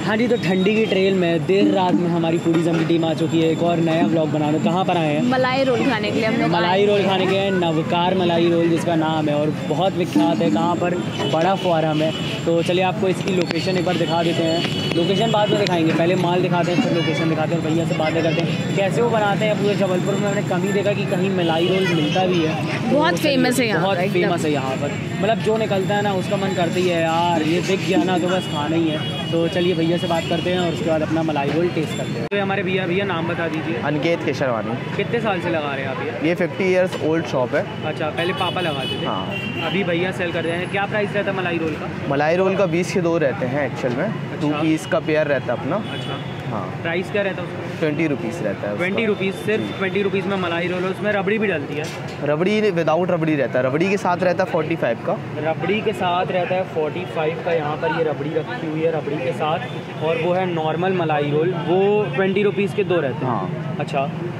हाँ जी, तो ठंडी की ट्रेल में देर रात में हमारी फूडीज़म की टीम आ चुकी है एक और नया व्लॉग बनाने। कहाँ पर आए हैं? मलाई रोल खाने के लिए हम लोग मलाई रोल खाने के हैं, नवकार मलाई रोल जिसका नाम है और बहुत विख्यात है। कहाँ पर? बड़ा फुआरा में। तो चलिए आपको इसकी लोकेशन एक बार दिखा देते हैं। लोकेशन बाद में दिखाएंगे, पहले माल दिखाते हैं फिर लोकेशन दिखाते हैं और भैया से बातें करते हैं कैसे वो बनाते हैं। पूरे जबलपुर में मैंने कम ही देखा कि कहीं मलाई रोल मिलता भी है। बहुत फेमस है यहाँ, बहुत फेमस है यहाँ पर। मतलब जो निकलता है ना उसका मन करता ही है यार ये दिख गया ना तो बस खाना ही है। तो चलिए भैया से बात करते हैं और उसके बाद अपना मलाई रोल टेस्ट करते हैं। तो हमारे भैया नाम बता दीजिए। अनिकेत केशरवानी। कितने साल से लगा रहे हैं आप ये 50 इयर्स ओल्ड शॉप है। अच्छा, पहले पापा लगाते थे। हाँ, अभी भैया सेल कर रहे हैं। क्या प्राइस रहता है मलाई रोल का? मलाई रोल का 20 के 2 रहते हैं एक्चुअल में। अच्छा। 2 पीस का पेयर रहता है अपना। अच्छा हाँ, प्राइस क्या रहता है उसका? 20 रुपीज़ रहता है। 20 रुपीज़, सिर्फ 20 रुपीज़ में मलाई रोल। उसमें रबड़ी भी डलती है? रबड़ी विदाउट रबड़ी रहता है। रबड़ी के साथ रहता है 45 का। रबड़ी के साथ रहता है 45 का। यहाँ पर ये रबड़ी रखी हुई है रबड़ी के साथ। और वो है नॉर्मल मलाई रोल, वो 20 रुपीज़ के 2 रहते हैं। हाँ। अच्छा,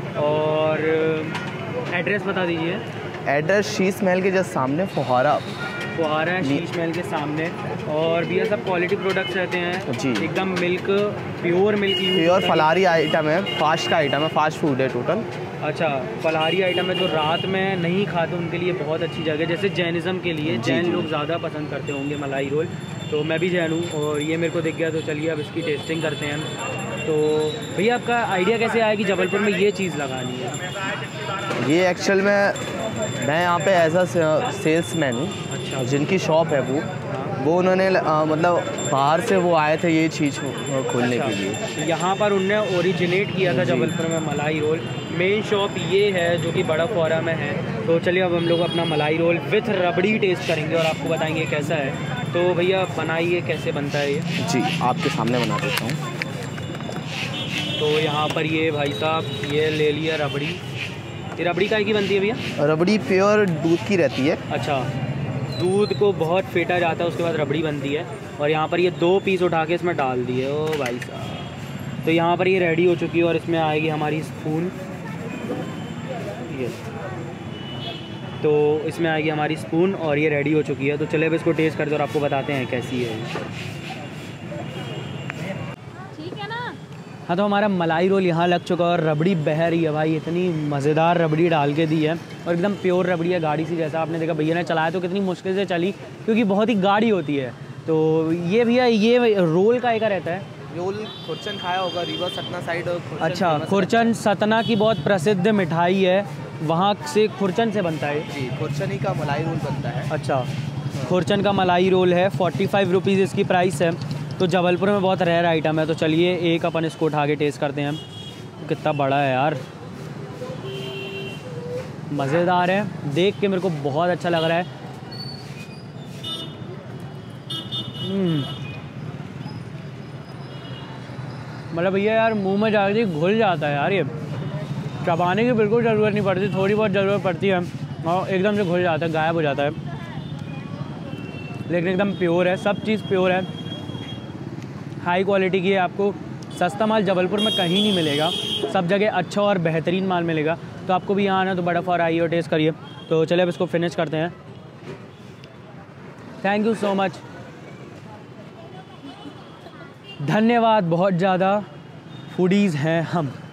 और एड्रेस बता दीजिए। एड्रेस शीश महल के जस्ट सामने फुहारा है शीश महल के सामने। और भैया सब क्वालिटी प्रोडक्ट्स रहते हैं जी, एकदम मिल्क, प्योर मिल्क, प्योर फलाहारी आइटम है। फास्ट का आइटम है, फास्ट फूड है टोटल। अच्छा, फलाहारी आइटम है जो रात में नहीं खाते उनके लिए बहुत अच्छी जगह। जैसे जैनिज़्म के लिए जैन लोग ज़्यादा पसंद करते होंगे मलाई रोल। तो मैं भी जैन हूँ और ये मेरे को दिख गया तो चलिए अब इसकी टेस्टिंग करते हैं। तो भैया आपका आइडिया कैसे आया कि जबलपुर में ये चीज़ लगानी है? ये एक्चुअल में मैं यहाँ पे एज अ सेल्समैन हूँ। अच्छा। जिनकी शॉप है वो उन्होंने मतलब बाहर से वो आए थे ये चीज़ खोलने के लिए। यहाँ पर उनने ओरिजिनेट किया था जबलपुर में मलाई रोल। मेन शॉप ये है जो कि बड़ा फुआरा में है। तो चलिए अब हम लोग अपना मलाई रोल विथ रबड़ी टेस्ट करेंगे और आपको बताएंगे कैसा है। तो भैया बनाइए, कैसे बनता है ये? जी, आपके सामने बना देता हूँ। तो यहाँ पर ये भाई साहब ये ले लिया रबड़ी। ये रबड़ी काय की बनती है भैया? रबड़ी प्योर दूध की रहती है। अच्छा, दूध को बहुत फेंटा जाता है उसके बाद रबड़ी बनती है। और यहाँ पर ये 2 पीस उठा के इसमें डाल दिए। ओ भाई साहब, तो यहाँ पर ये रेडी हो चुकी है और इसमें आएगी हमारी स्पून। ये तो इसमें आएगी हमारी स्पून और ये रेडी हो चुकी है। तो चले अब इसको टेस्ट करते और आपको बताते हैं कैसी है। ठीक है ना? हाँ, तो हमारा मलाई रोल यहाँ लग चुका है और रबड़ी बह रही है भाई। इतनी मज़ेदार रबड़ी डाल के दी है और एकदम प्योर रबड़ी है, गाड़ी सी। जैसा आपने देखा भैया ने चलाया तो कितनी मुश्किल से चली क्योंकि बहुत ही गाढ़ी होती है। तो ये भैया ये रोल का एक रहता है? रोल खुरचन खाया होगा, रीवा सतना साइड। अच्छा, खुरचन सतना की बहुत प्रसिद्ध मिठाई है, वहाँ से खुरचन से बनता है जी। खुरचन ही का मलाई रोल बनता है। अच्छा, खुरचन का मलाई रोल है। 45 रुपीज़ इसकी प्राइस है। तो जबलपुर में बहुत रेयर आइटम है। तो चलिए एक अपन इसको उठा के टेस्ट करते हैं। कितना बड़ा है यार, मज़ेदार है, देख के मेरे को बहुत अच्छा लग रहा है। मतलब भैया यार मुंह में जाके घुल जाता है यार। ये चबाने की बिल्कुल ज़रूरत नहीं पड़ती, थोड़ी बहुत ज़रूरत पड़ती है और एकदम से घुल जाता है, गायब हो जाता है। लेकिन एकदम प्योर है, सब चीज़ प्योर है, हाई क्वालिटी की है। आपको सस्ता माल जबलपुर में कहीं नहीं मिलेगा, सब जगह अच्छा और बेहतरीन माल मिलेगा। तो आपको भी यहाँ आना तो बड़ा फुआरा आइए और टेस्ट करिए। तो चलिए अब इसको फिनिश करते हैं। थैंक यू सो मच, धन्यवाद बहुत ज़्यादा। फूडीज़ हैं हम।